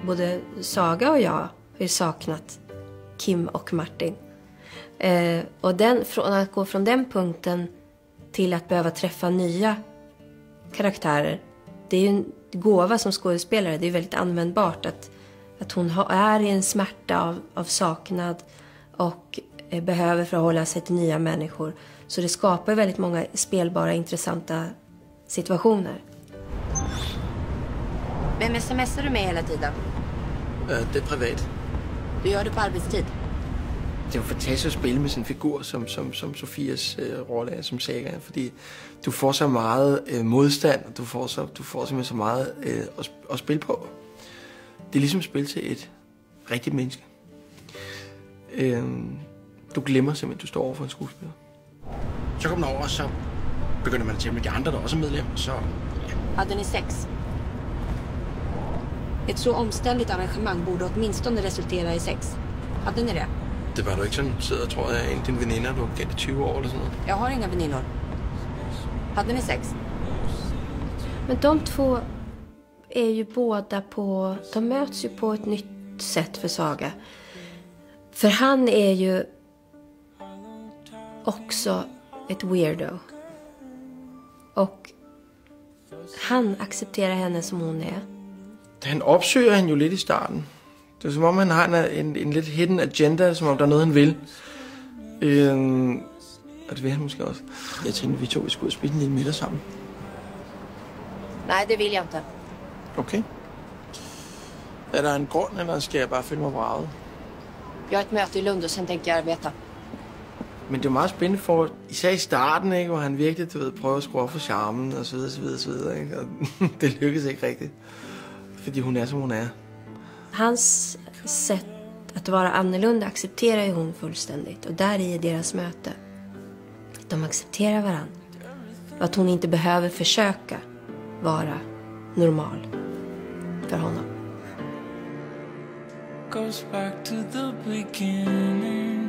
både Saga och jag har ju saknat Kim och Martin. Och från att gå från den punkten till att behöva träffa nya karaktärer, det är ju en gåva som skådespelare. Det är väldigt användbart att hon är i en smärta av saknad och behöver förhålla sig till nya människor. Så det skapar väldigt många spelbara, intressanta situationer. Vem smsar du med hela tiden? Det är privat. Du gör det på arbetstid? Det är jo fantastisk at spille med sin figur som Sofias rolle er som Saga, fordi du får så meget modstand, og du får simpelthen så meget at spille på. Det er ligesom at spille til et rigtigt menneske. Du glemmer simpelthen, du står over for en skuespiller. Så kommer man over, og så begynder man at tæmme de andre, der også er medlemmer, så... Ja. Hade ni sex? Ett så omständigt arrangemang borde åtminstone resultera i sex. Hade ni det? Det var du ikke sådan, sidder, tror jeg, en af dine veninder, du har kendt i 20 år eller sådan noget. Jag har inga väninnor. Hade ni sex? Men de två är ju båda de möts ju på ett nytt sätt för Saga. För han är ju också ett weirdo. Och han accepterar henne som hon är. Han opsøger hende jo lidt i starten. Det er som om han har en lidt hidden agenda, som om der er noget han vil. Og det vil han måske også. Jeg tænkte, vi to skulle spise en lille middag sammen. Nej, det vill jag inte. Okay. Er der en grund, eller skal jeg bare følge mig vraget? Jag har ett möte i Lund och sen tänker jag arbeta. Men det er meget spændende for, især i starten, ikke, hvor han virkelig, prøver at skrue op for charmen, og så videre, så videre, så videre, ikke? Og det lykkes ikke rigtigt, fordi hun er, som hun er. Hans sätt att vara annorlunda accepterar ju hon fullständigt. Och där är deras möte. De accepterar varandra. Och att hon inte behöver försöka vara normal för honom. Goes back to the beginning.